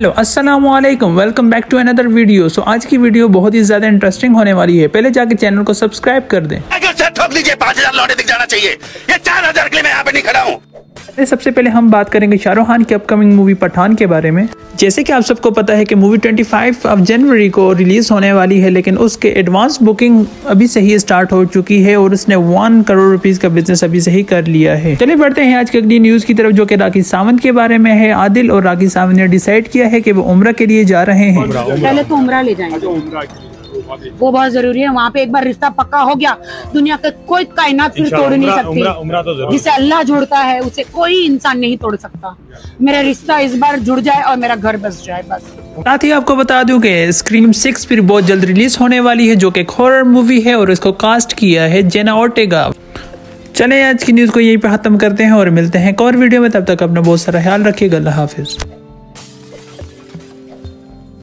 Hello अस्सलाम वालेकुम, welcome back to another video. So आज की वीडियो बहुत ही ज्यादा इंटरेस्टिंग होने वाली है। पहले जाके चैनल को सब्सक्राइब कर दें। ठोक लीजिए, 5000 लौटे दिख जाना चाहिए। ये 4000 के लिए मैं यहाँ पे नहीं खड़ा हूँ। सबसे पहले हम बात करेंगे शाहरुख खान की अपकमिंग मूवी पठान के बारे में। जैसे कि आप सबको पता है कि मूवी 25 जनवरी को रिलीज होने वाली है, लेकिन उसके एडवांस बुकिंग अभी से ही स्टार्ट हो चुकी है और उसने 1 करोड़ रुपीस का बिजनेस अभी से ही कर लिया है। चलिए बढ़ते हैं आज की अगली न्यूज की तरफ, जो कि राखी सावंत के बारे में है। आदिल और राखी सावंत ने डिसाइड किया है कि वो उम्रा के लिए जा रहे हैं। पहले तो उम्रा ले जाएंगे, वो बहुत जरूरी है। वहाँ पे एक बार रिश्ता पक्का हो गया, दुनिया का कोई कायनात फिर तोड़ नहीं सकती। जिसे अल्लाह जोड़ता है उसे कोई इंसान नहीं तोड़ सकता। मेरा रिश्ता इस बार जुड़ जाए और मेरा घर बस जाए बस। साथ ही आपको बता दूं कि स्क्रीम 6 फिर बहुत जल्द रिलीज होने वाली है, जो कि एक हॉरर मूवी है और इसको कास्ट किया है जेना ओर्टेगा। चले आज की न्यूज को यहीं पे खत्म करते हैं और मिलते हैं एक और वीडियो में। तब तक अपना बहुत सारा ख्याल रखिएगा। अल्लाह हाफिज।